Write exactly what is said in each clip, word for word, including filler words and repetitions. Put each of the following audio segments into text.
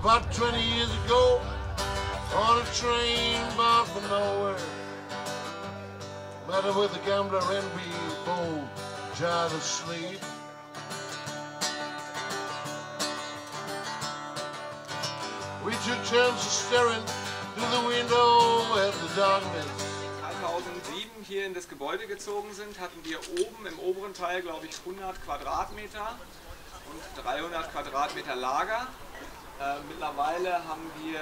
about twenty years ago, on a train bound for nowhere. Met her with a gambler and we both tried to sleep. We took turns of staring through the window at the darkness. zweitausendsieben hier in das Gebäude gezogen sind, hatten wir oben im oberen Teil, glaube ich, hundert Quadratmeter und dreihundert Quadratmeter Lager. Äh, mittlerweile haben wir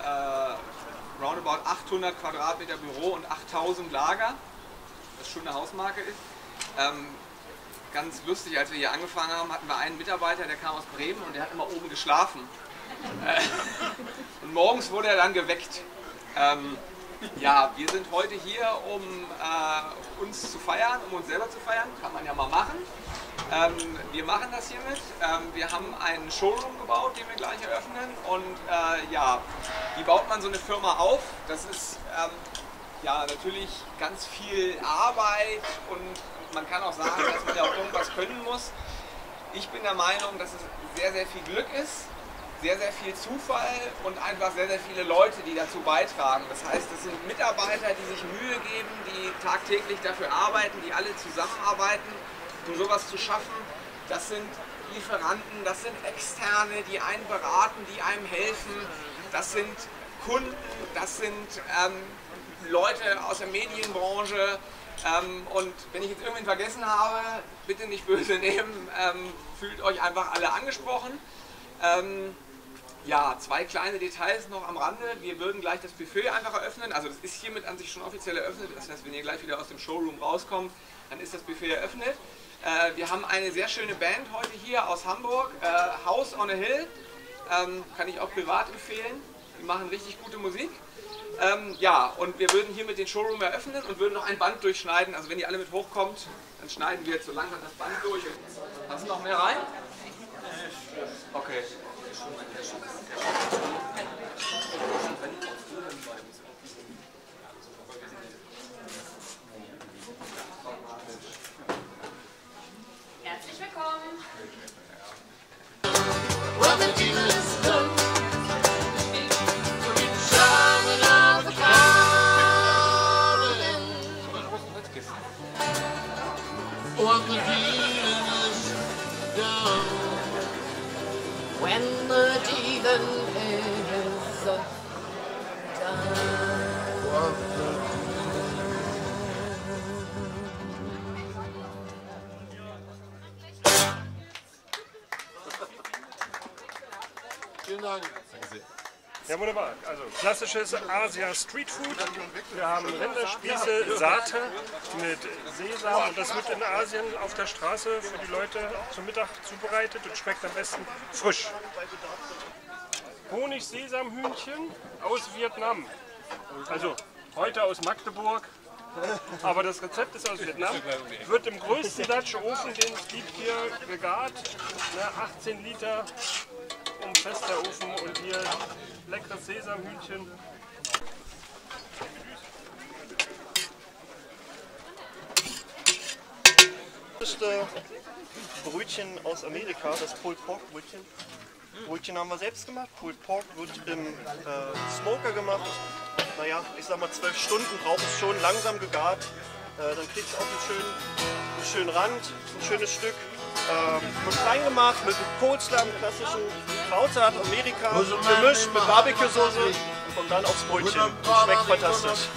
äh, roundabout achthundert Quadratmeter Büro und achttausend Lager, was schon eine Hausmarke ist. Ähm, ganz lustig, als wir hier angefangen haben, hatten wir einen Mitarbeiter, der kam aus Bremen und der hat immer oben geschlafen. Äh, und morgens wurde er dann geweckt. Ähm, ja, wir sind heute hier, um äh, uns zu feiern, um uns selber zu feiern, kann man ja mal machen. Ähm, wir machen das hiermit. Ähm, wir haben einen Showroom gebaut, den wir gleich eröffnen. Und äh, ja, wie baut man so eine Firma auf? Das ist ähm, ja natürlich ganz viel Arbeit und man kann auch sagen, dass man ja auch irgendwas können muss. Ich bin der Meinung, dass es sehr, sehr viel Glück ist, sehr, sehr viel Zufall und einfach sehr, sehr viele Leute, die dazu beitragen. Das heißt, es sind Mitarbeiter, die sich Mühe geben, die tagtäglich dafür arbeiten, die alle zusammenarbeiten, um sowas zu schaffen. Das sind Lieferanten, das sind Externe, die einen beraten, die einem helfen. Das sind Kunden, das sind ähm, Leute aus der Medienbranche. Ähm, und wenn ich jetzt irgendwen vergessen habe, bitte nicht böse nehmen, ähm, fühlt euch einfach alle angesprochen. Ähm, ja, zwei kleine Details noch am Rande. Wir würden gleich das Buffet einfach eröffnen. Also das ist hiermit an sich schon offiziell eröffnet. Das heißt, wenn ihr gleich wieder aus dem Showroom rauskommt, dann ist das Buffet eröffnet. Äh, wir haben eine sehr schöne Band heute hier aus Hamburg, äh, House on a Hill. Ähm, kann ich auch privat empfehlen. Die machen richtig gute Musik. Ähm, ja, und wir würden hiermit den Showroom eröffnen und würden noch ein Band durchschneiden. Also wenn ihr alle mit hochkommt, dann schneiden wir jetzt so langsam das Band durch. Hast du noch mehr rein? Okay. Herzlich willkommen. When the demon is done. Vielen Dank. Ja, wunderbar. Also klassisches Asia Street Food. Wir haben Rinderspieße, Sate mit Sesam und das wird in Asien auf der Straße für die Leute zum Mittag zubereitet und schmeckt am besten frisch. Honig-Sesam-Hühnchen aus Vietnam. Also heute aus Magdeburg. Aber das Rezept ist aus Vietnam. Wird im größten Dutch Ofen, den es gibt, hier gegart. Ne, achtzehn Liter. Ein fester Ofen und hier leckeres Sesamhühnchen. Das ist äh, Brötchen aus Amerika, das Pulled Pork Brötchen. Brötchen haben wir selbst gemacht. Pulled Pork wird im äh, Smoker gemacht. Naja, ich sag mal zwölf Stunden braucht es schon, langsam gegart. Äh, dann kriegt es auch einen schönen, einen schönen Rand, ein schönes Stück. Ähm, wird klein gemacht mit einem Coleslaw, einem klassischen Krautsalat Amerika, gemischt mit Barbecue-Soße und kommt dann aufs Brötchen. Schmeckt fantastisch.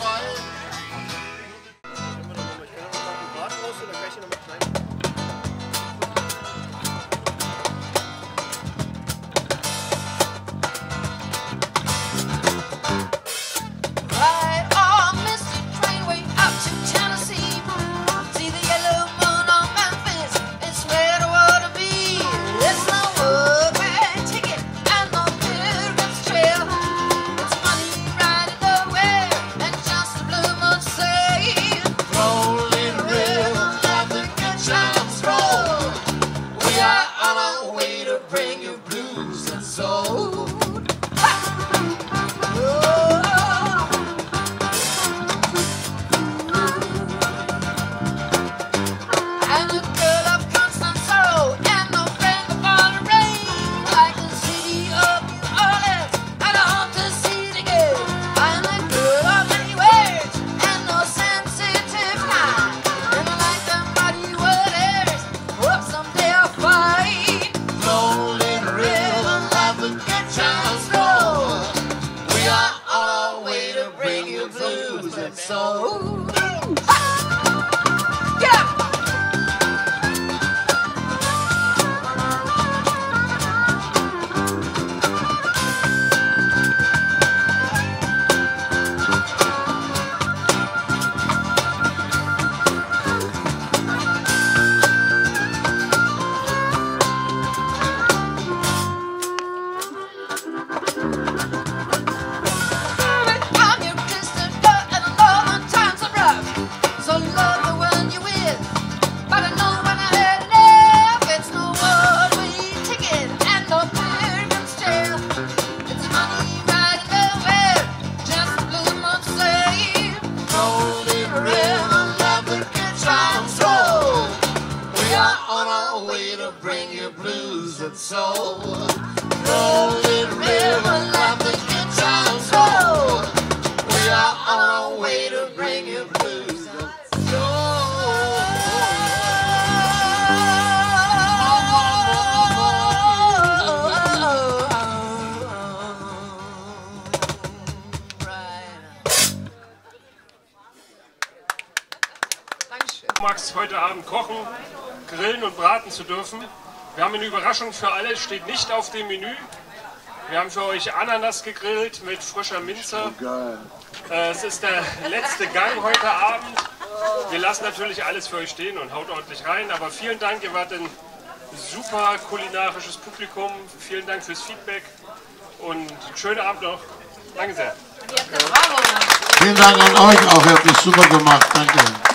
and soul. Rolling river, let the good times roll. We are on our way to bring you blues and soul. Max, heute Abend kochen, grillen und braten zu dürfen. Wir haben eine Überraschung für alle, steht nicht auf dem Menü. Wir haben für euch Ananas gegrillt mit frischer Minze. Äh, es ist der letzte Gang heute Abend. Wir lassen natürlich alles für euch stehen und haut ordentlich rein. Aber vielen Dank, ihr wart ein super kulinarisches Publikum. Vielen Dank fürs Feedback und einen schönen Abend noch. Danke sehr. Bravo. Vielen Dank an euch auch, ihr habt es super gemacht. Danke.